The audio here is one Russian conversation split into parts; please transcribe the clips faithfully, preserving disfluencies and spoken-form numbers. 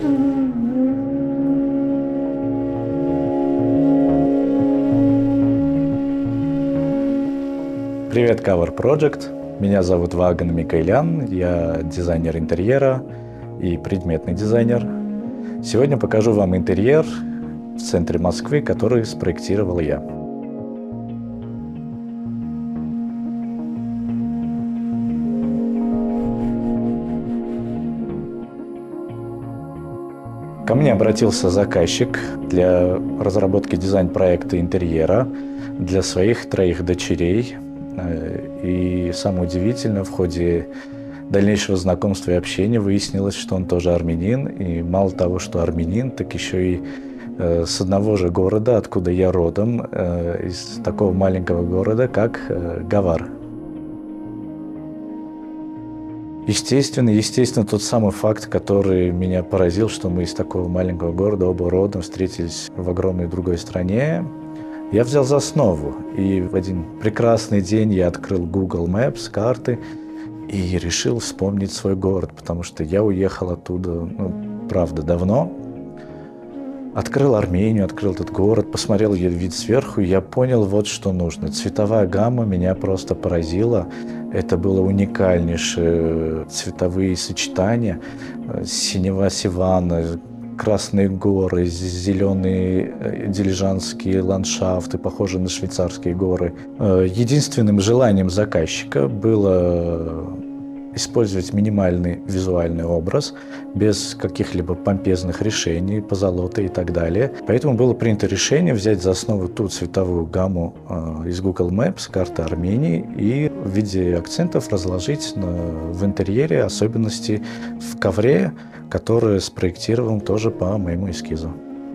Привет, Cover Project. Меня зовут Ваган Микаэлян, я дизайнер интерьера и предметный дизайнер. Сегодня покажу вам интерьер в центре Москвы, который спроектировал я. Ко мне обратился заказчик для разработки дизайн-проекта интерьера для своих троих дочерей. И самое удивительное, в ходе дальнейшего знакомства и общения выяснилось, что он тоже армянин. И мало того, что армянин, так еще и э, с одного же города, откуда я родом, э, из такого маленького города, как э, Гавар. Естественно, естественно, тот самый факт, который меня поразил, что мы из такого маленького города оба родом встретились в огромной другой стране, я взял за основу. И в один прекрасный день я открыл Google Maps, карты, и решил вспомнить свой город, потому что я уехал оттуда, ну, правда, давно. Открыл Армению, открыл этот город, посмотрел ее вид сверху, и я понял вот что нужно. Цветовая гамма меня просто поразила. Это было уникальнейшие цветовые сочетания. Синева Сивана, красные горы, зеленые дилижанские ландшафты, похожие на швейцарские горы. Единственным желанием заказчика было использовать минимальный визуальный образ, без каких-либо помпезных решений, позолоты и так далее. Поэтому было принято решение взять за основу ту цветовую гамму э, из Google Maps, карты Армении, и в виде акцентов разложить на, в интерьере особенности в ковре, который спроектирован тоже по моему эскизу.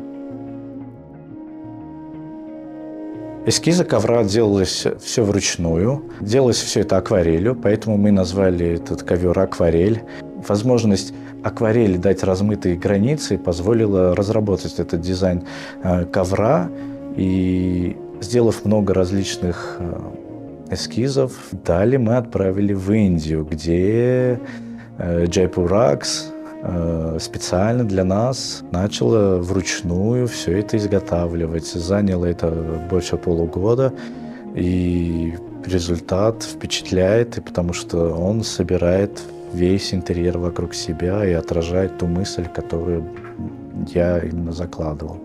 Эскизы ковра делалось все вручную, делалось все это акварелью, поэтому мы назвали этот ковер акварель. Возможность акварели дать размытые границы позволила разработать этот дизайн ковра, и, сделав много различных эскизов, далее мы отправили в Индию, где Jaipur Rugs специально для нас начала вручную все это изготавливать. Заняло это больше полугода, и результат впечатляет, потому что он собирает весь интерьер вокруг себя и отражает ту мысль, которую я именно закладывал.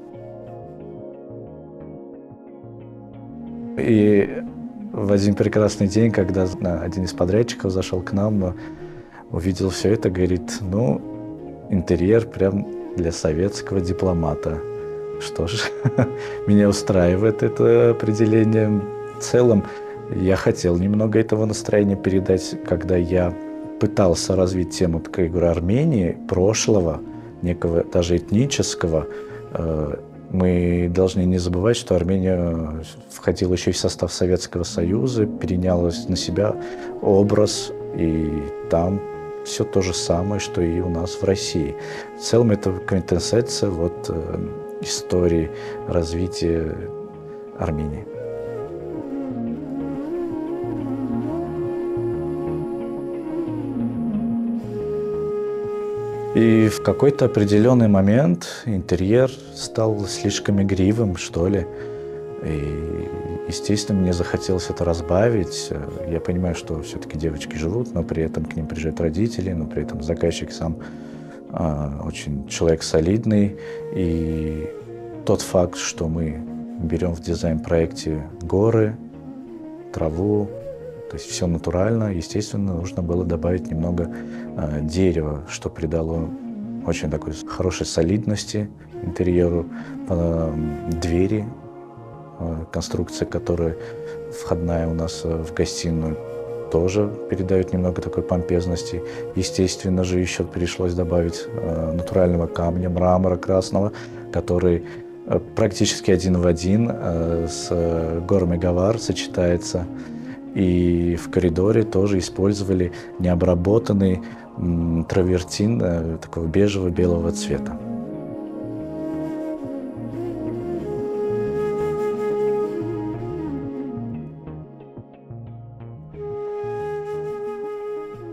И в один прекрасный день, когда один из подрядчиков зашел к нам, увидел все это, говорит: ну, интерьер прям для советского дипломата. Что ж, меня устраивает это определение. В целом, я хотел немного этого настроения передать, когда я пытался развить тему, как я говорю, Армении, прошлого, некого даже этнического. Мы должны не забывать, что Армения входила еще и в состав Советского Союза, переняла на себя образ, и там все то же самое, что и у нас в России. В целом это квинтэссенция вот, э, истории развития Армении. И в какой-то определенный момент интерьер стал слишком игривым, что ли. И, естественно, мне захотелось это разбавить. Я понимаю, что все-таки девочки живут, но при этом к ним приезжают родители, но при этом заказчик сам а, очень человек солидный. И тот факт, что мы берем в дизайн-проекте горы, траву, то есть все натурально, естественно, нужно было добавить немного а, дерева, что придало очень такой хорошей солидности интерьеру, а, двери, конструкция, которая входная у нас в гостиную, тоже передает немного такой помпезности. Естественно же, еще пришлось добавить натурального камня, мрамора красного, который практически один в один с горами Гавар сочетается. И в коридоре тоже использовали необработанный травертин такого бежево-белого цвета.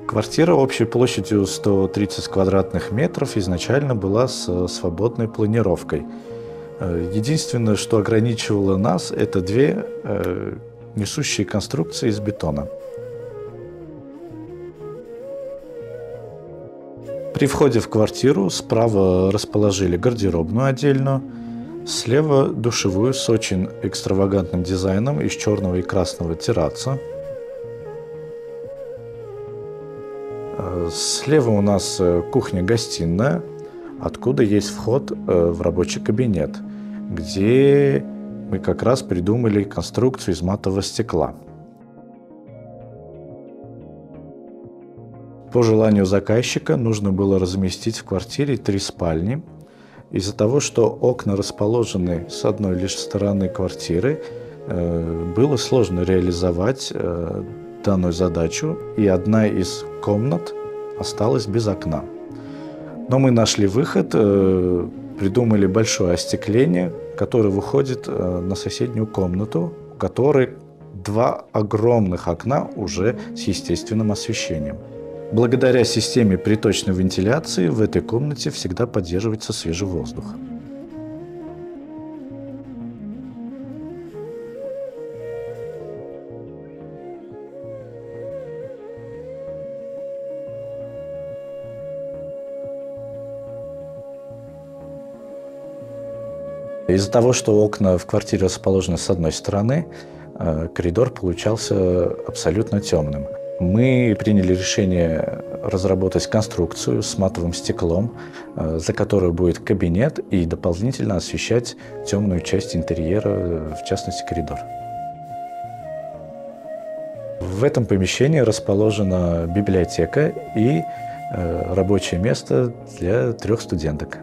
Квартира общей площадью сто тридцать квадратных метров изначально была с свободной планировкой. Единственное, что ограничивало нас, это две э, несущие конструкции из бетона. При входе в квартиру справа расположили гардеробную отдельную, слева душевую с очень экстравагантным дизайном из черного и красного терраца. Слева у нас кухня-гостиная, откуда есть вход в рабочий кабинет, где мы как раз придумали конструкцию из матового стекла. По желанию заказчика нужно было разместить в квартире три спальни. Из-за того, что окна расположены с одной лишь стороны квартиры, было сложно реализовать данную задачу, и одна из комнат осталась без окна. Но мы нашли выход, придумали большое остекление, которое выходит на соседнюю комнату, у которой два огромных окна уже с естественным освещением. Благодаря системе приточной вентиляции в этой комнате всегда поддерживается свежий воздух. Из-за того, что окна в квартире расположены с одной стороны, коридор получался абсолютно темным. Мы приняли решение разработать конструкцию с матовым стеклом, за которой будет кабинет и дополнительно освещать темную часть интерьера, в частности коридор. В этом помещении расположена библиотека и рабочее место для трех студенток.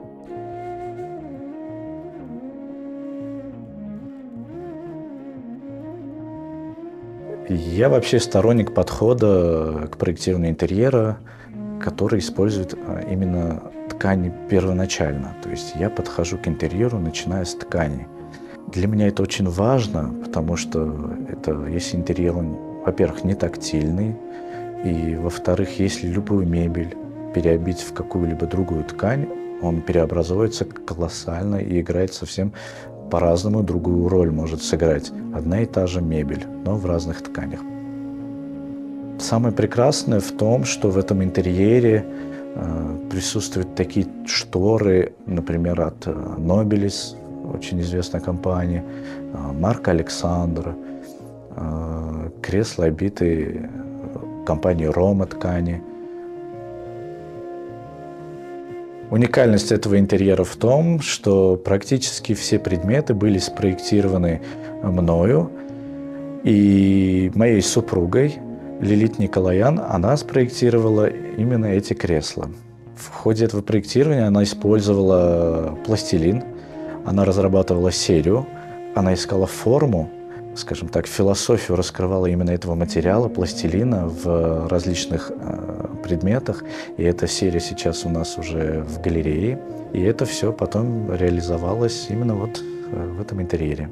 Я вообще сторонник подхода к проектированию интерьера, который использует именно ткани первоначально. То есть я подхожу к интерьеру, начиная с ткани. Для меня это очень важно, потому что это, если интерьер, он, во-первых, не тактильный, и, во-вторых, если любую мебель переобить в какую-либо другую ткань, он преобразуется колоссально и играет совсем по-разному, другую роль может сыграть одна и та же мебель, но в разных тканях. Самое прекрасное в том, что в этом интерьере э, присутствуют такие шторы, например, от Nobilis, очень известной компании, э, Марк Александр, э, кресла, обитые компанией Рома ткани. Уникальность этого интерьера в том, что практически все предметы были спроектированы мною и моей супругой Лилит Николаян. Она спроектировала именно эти кресла. В ходе этого проектирования она использовала пластилин, она разрабатывала серию, она искала форму, скажем так, философию раскрывала именно этого материала, пластилина в различных э, предметах. И эта серия сейчас у нас уже в галерее. И это все потом реализовалось именно вот э, в этом интерьере.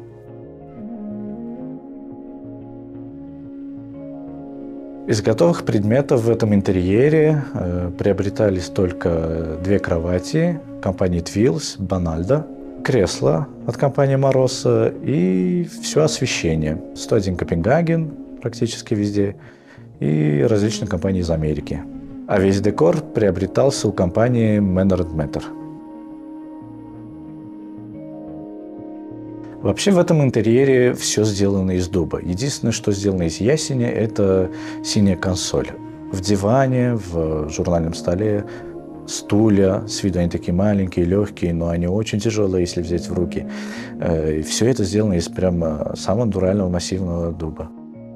Из готовых предметов в этом интерьере э, приобретались только две кровати компании Twills, Bonaldo, кресло от компании Moroso и все освещение. сто один Копенгаген практически везде и различные компании из Америки. А весь декор приобретался у компании Manor энд Matter. Вообще в этом интерьере все сделано из дуба. Единственное, что сделано из ясеня, это синяя консоль. В диване, в журнальном столе, стулья, с виду они такие маленькие, легкие, но они очень тяжелые, если взять в руки. И все это сделано из прям самого натурального массивного дуба.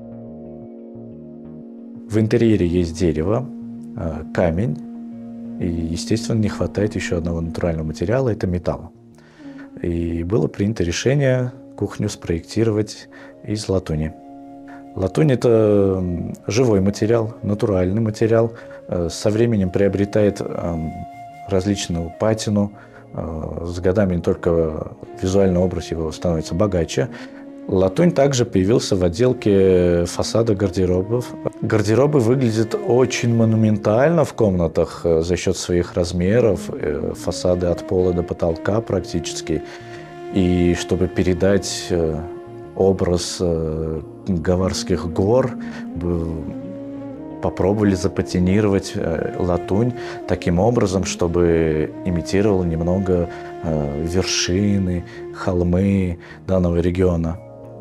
В интерьере есть дерево, камень, и, естественно, не хватает еще одного натурального материала – это металл. И было принято решение кухню спроектировать из латуни. Латунь – это живой материал, натуральный материал, со временем приобретает различную патину, с годами не только визуальный образ его становится богаче, Латунь также появился в отделке фасада гардеробов. Гардеробы выглядят очень монументально в комнатах за счет своих размеров, фасады от пола до потолка практически. И чтобы передать образ Гаварских гор, попробовали запатинировать латунь таким образом, чтобы имитировал немного вершины, холмы данного региона.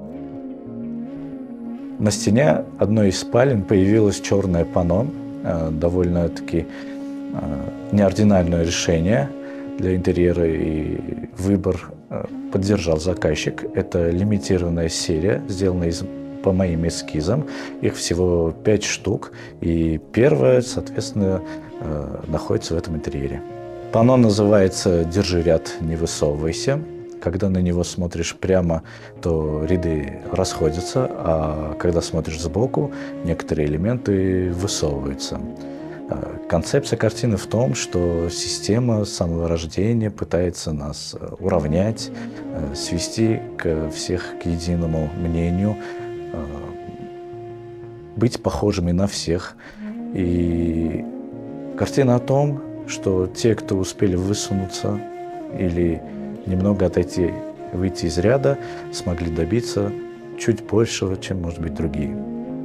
На стене одной из спален появилось черное панно, довольно-таки неординарное решение для интерьера, и выбор поддержал заказчик. Это лимитированная серия, сделанная из, по моим эскизам. Их всего пять штук, и первая, соответственно, находится в этом интерьере. Панно называется «Держи ряд, не высовывайся». Когда на него смотришь прямо, то ряды расходятся, а когда смотришь сбоку, некоторые элементы высовываются. Концепция картины в том, что система с самого рождения пытается нас уравнять, свести к всех к единому мнению, быть похожими на всех. И картина о том, что те, кто успели высунуться или немного отойти, выйти из ряда, смогли добиться чуть большего, чем, может быть, другие.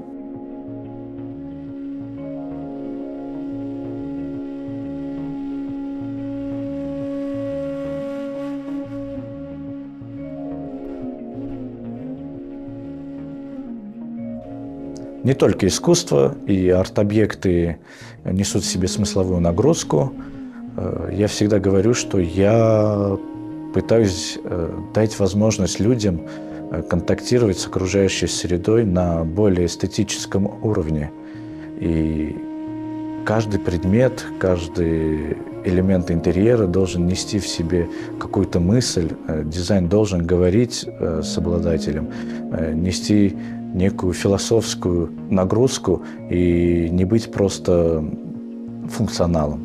Не только искусство и арт-объекты несут в себе смысловую нагрузку. Я всегда говорю, что я пытаюсь дать возможность людям контактировать с окружающей средой на более эстетическом уровне. И каждый предмет, каждый элемент интерьера должен нести в себе какую-то мысль. Дизайн должен говорить с обладателем, нести некую философскую нагрузку и не быть просто функционалом.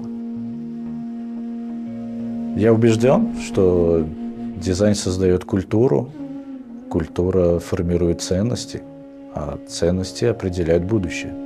Я убежден, что дизайн создает культуру, культура формирует ценности, а ценности определяют будущее.